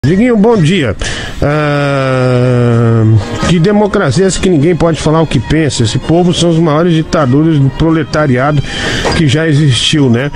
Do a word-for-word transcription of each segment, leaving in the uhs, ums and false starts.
Diguinho, bom dia. Ah, que democracia é essa que ninguém pode falar o que pensa? Esse povo são os maiores ditadores do proletariado que já existiu, né?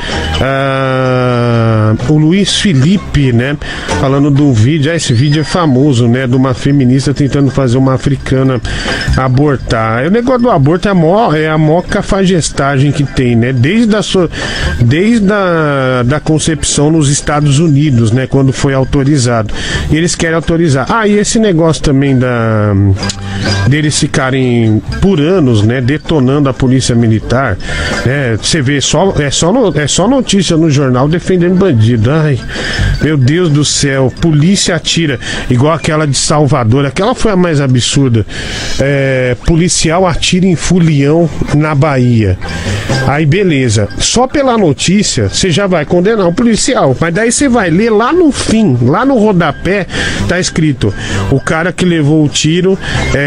Ah, o Luiz Felipe, né? Falando de um vídeo, ah, esse vídeo é famoso, né? De uma feminista tentando fazer uma africana abortar. O negócio do aborto é a maior, é a maior cafajestagem que tem, né? Desde a sua, desde a da concepção nos Estados Unidos, né? Quando foi autorizado. E eles querem autorizar. Ah, e esse negócio também da deles ficarem por anos, né, detonando a polícia militar, né? Você vê só é só no, é só notícia no jornal defendendo bandido. Ai, meu Deus do céu, polícia atira igual aquela de Salvador. Aquela foi a mais absurda. É, policial atira em fulião na Bahia. Aí beleza, só pela notícia você já vai condenar o policial, mas daí você vai ler lá no fim, lá no rodapé, tá escrito: o cara que levou o tiro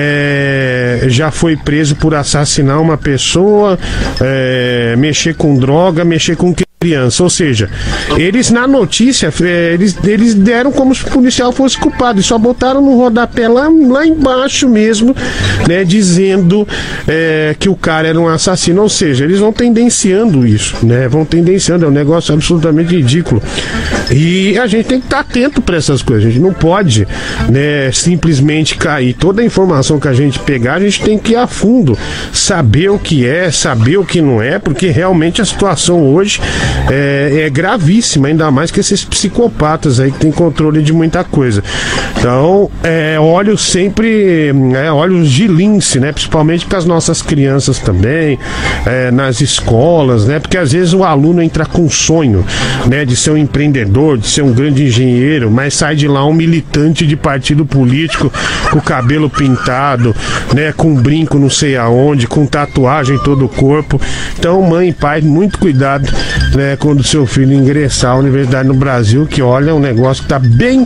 é, já foi preso por assassinar uma pessoa, é, mexer com droga, mexer com criança. Ou seja, eles na notícia eles, eles deram como se o policial fosse culpado e só botaram no rodapé lá, lá embaixo mesmo, né, dizendo é, que o cara era um assassino. Ou seja, eles vão tendenciando isso, né, vão tendenciando, é um negócio absolutamente ridículo. E a gente tem que estar atento para essas coisas. A gente não pode, né, simplesmente cair. Toda a informação que a gente pegar, a gente tem que ir a fundo, saber o que é, saber o que não é, porque realmente a situação hoje É, é gravíssima, ainda mais que esses psicopatas aí que tem controle de muita coisa. Então, é, olho sempre, é, olhos de lince, né? Principalmente com as nossas crianças também, é, nas escolas, né? Porque às vezes o aluno entra com sonho, né, de ser um empreendedor, de ser um grande engenheiro, mas sai de lá um militante de partido político com o cabelo pintado, né? Com um brinco não sei aonde, com tatuagem em todo o corpo. Então, mãe e pai, muito cuidado, né, quando seu filho ingressar à universidade no Brasil, que olha, um negócio que tá bem uh,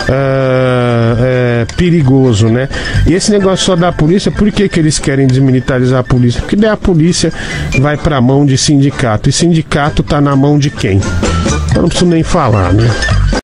uh, perigoso, né? E esse negócio só da polícia, por que que eles querem desmilitarizar a polícia? Porque daí a polícia vai pra mão de sindicato, e sindicato tá na mão de quem? Eu não preciso nem falar, né?